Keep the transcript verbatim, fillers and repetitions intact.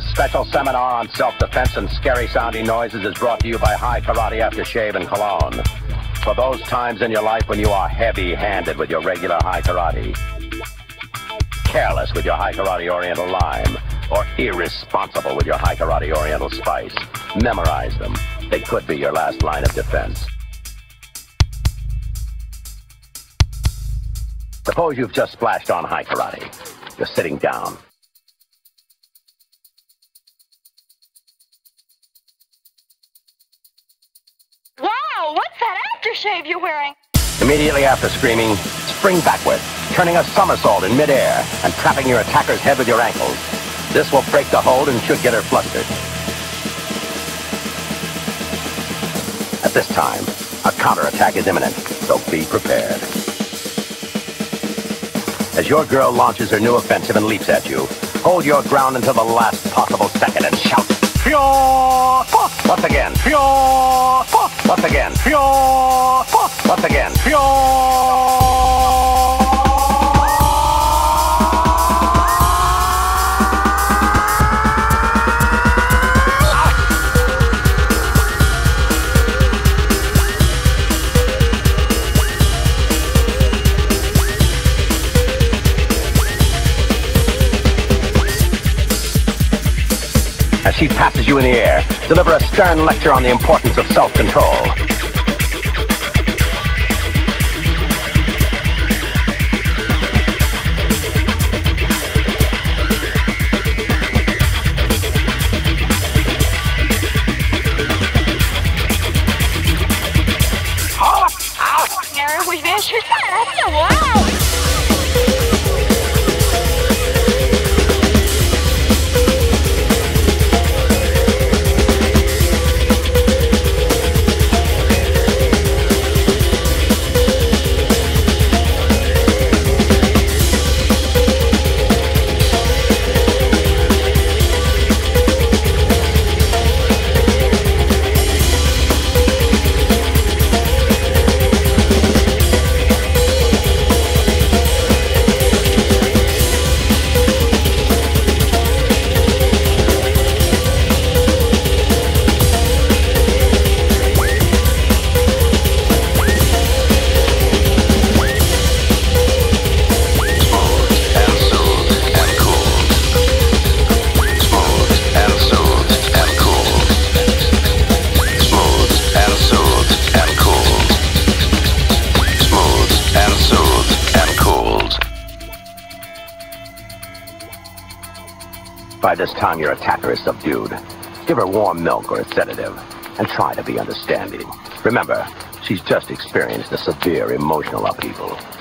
This special seminar on self-defense and scary-sounding noises is brought to you by High Karate Aftershave and Cologne. For those times in your life when you are heavy-handed with your regular High Karate, careless with your High Karate Oriental Lime, or irresponsible with your High Karate Oriental Spice, memorize them. They could be your last line of defense. Suppose you've just splashed on High Karate. You're sitting down. Wow, what's that aftershave you're wearing? Immediately after screaming, spring backward, turning a somersault in midair and trapping your attacker's head with your ankles. This will break the hold and should get her flustered. At this time, a counterattack is imminent, so be prepared. As your girl launches her new offensive and leaps at you, hold your ground until the last possible second and shout, Pure! Once again, Pure! Once again, Pure! Once again, Pure! As she passes you in the air, deliver a stern lecture on the importance of self-control. Mary, we've answered that. Wow! By this time, your attacker is subdued. Give her warm milk or a sedative, and try to be understanding. Remember, she's just experienced a severe emotional upheaval.